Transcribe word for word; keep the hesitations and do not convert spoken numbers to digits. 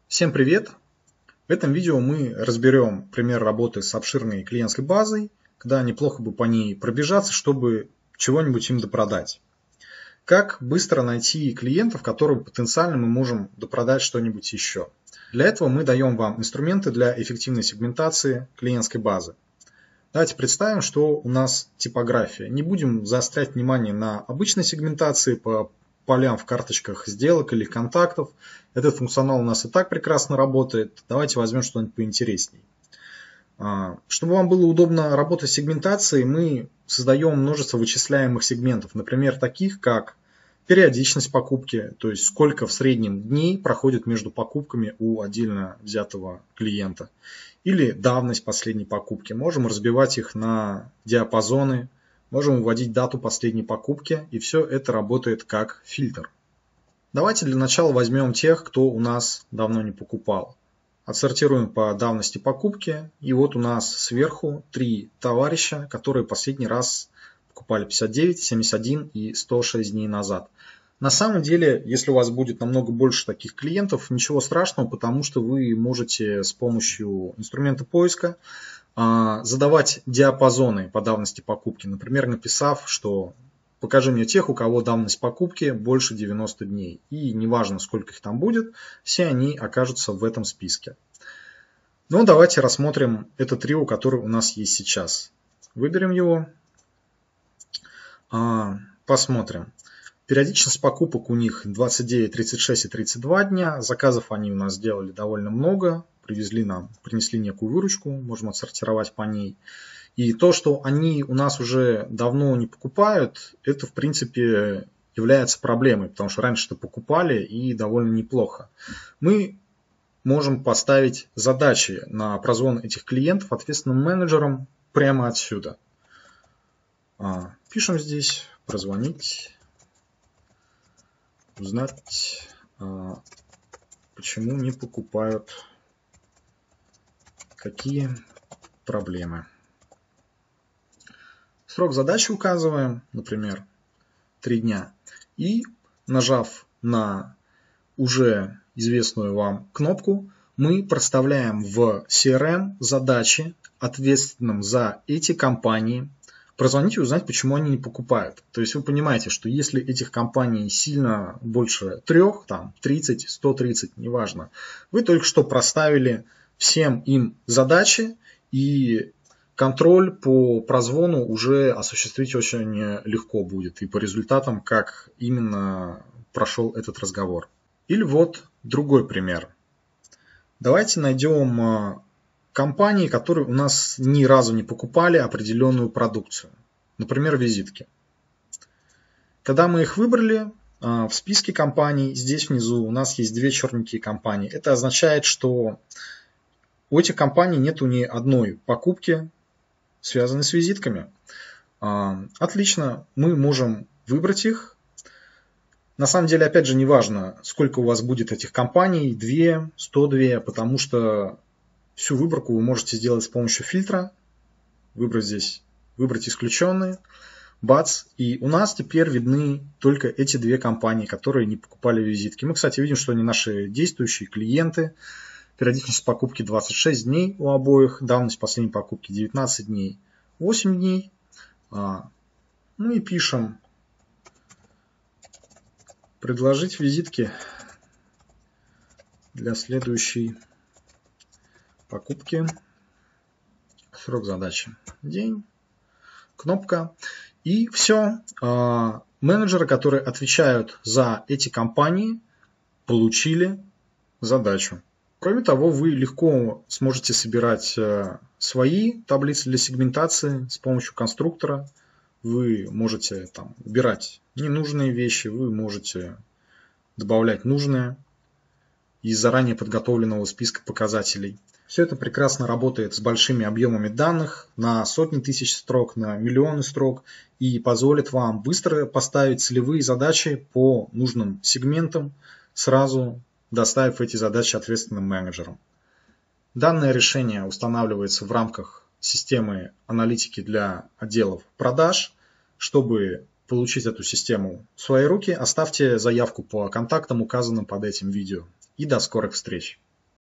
Всем привет! В этом видео мы разберем пример работы с обширной клиентской базой, когда неплохо бы по ней пробежаться, чтобы чего-нибудь им допродать. Как быстро найти клиентов, которым потенциально мы можем допродать что-нибудь еще. Для этого мы даем вам инструменты для эффективной сегментации клиентской базы. Давайте представим, что у нас типография. Не будем заострять внимание на обычной сегментации по полям в карточках сделок или контактов. Этот функционал у нас и так прекрасно работает. Давайте возьмем что-нибудь поинтересней. Чтобы вам было удобно работать с сегментацией, мы создаем множество вычисляемых сегментов. Например, таких как периодичность покупки, то есть сколько в среднем дней проходит между покупками у отдельно взятого клиента. Или давность последней покупки. Можем разбивать их на диапазоны. Можем вводить дату последней покупки, и все это работает как фильтр. Давайте для начала возьмем тех, кто у нас давно не покупал. Отсортируем по давности покупки, и вот у нас сверху три товарища, которые последний раз покупали пятьдесят девять, семьдесят один и сто шесть дней назад. На самом деле, если у вас будет намного больше таких клиентов, ничего страшного, потому что вы можете с помощью инструмента поиска задавать диапазоны по давности покупки, например, написав, что покажи мне тех, у кого давность покупки больше девяноста дней. И неважно, сколько их там будет, все они окажутся в этом списке. Ну, давайте рассмотрим это трио, которое у нас есть сейчас. Выберем его, посмотрим. Периодичность покупок у них двадцать девять, тридцать шесть и тридцать два дня. Заказов они у нас сделали довольно много. Привезли нам, принесли некую выручку, можем отсортировать по ней. И то, что они у нас уже давно не покупают, это в принципе является проблемой, потому что раньше-то покупали и довольно неплохо. Мы можем поставить задачи на прозвон этих клиентов ответственным менеджером прямо отсюда. Пишем здесь прозвонить, узнать, почему не покупают. Какие проблемы? Срок задачи указываем, например, три дня. И нажав на уже известную вам кнопку, мы проставляем в си эр эм задачи, ответственным за эти компании, прозвонить и узнать, почему они не покупают. То есть вы понимаете, что если этих компаний сильно больше трех, там тридцать, сто тридцать, неважно, вы только что проставили всем им задачи, и контроль по прозвону уже осуществить очень легко будет. И по результатам, как именно прошел этот разговор. Или вот другой пример. Давайте найдем компании, которые у нас ни разу не покупали определенную продукцию. Например, визитки. Когда мы их выбрали, в списке компаний, здесь внизу у нас есть две черненькие компании. Это означает, что у этих компаний нету ни одной покупки, связанной с визитками. Отлично, мы можем выбрать их. На самом деле, опять же, не важно, сколько у вас будет этих компаний, две, сто два, потому что всю выборку вы можете сделать с помощью фильтра. Выбрать здесь, выбрать исключенные. Бац, и у нас теперь видны только эти две компании, которые не покупали визитки. Мы, кстати, видим, что они наши действующие клиенты. Периодичность покупки двадцать шесть дней у обоих, давность последней покупки девятнадцать дней, восемь дней. Ну и пишем предложить визитки для следующей покупки. Срок задачи день, кнопка. И все. Менеджеры, которые отвечают за эти компании, получили задачу. Кроме того, вы легко сможете собирать свои таблицы для сегментации с помощью конструктора. Вы можете там убирать ненужные вещи, вы можете добавлять нужные из заранее подготовленного списка показателей. Все это прекрасно работает с большими объемами данных на сотни тысяч строк, на миллионы строк и позволит вам быстро поставить целевые задачи по нужным сегментам, сразу доставив эти задачи ответственным менеджерам. Данное решение устанавливается в рамках системы аналитики для отделов продаж. Чтобы получить эту систему в свои руки, оставьте заявку по контактам, указанным под этим видео. И до скорых встреч!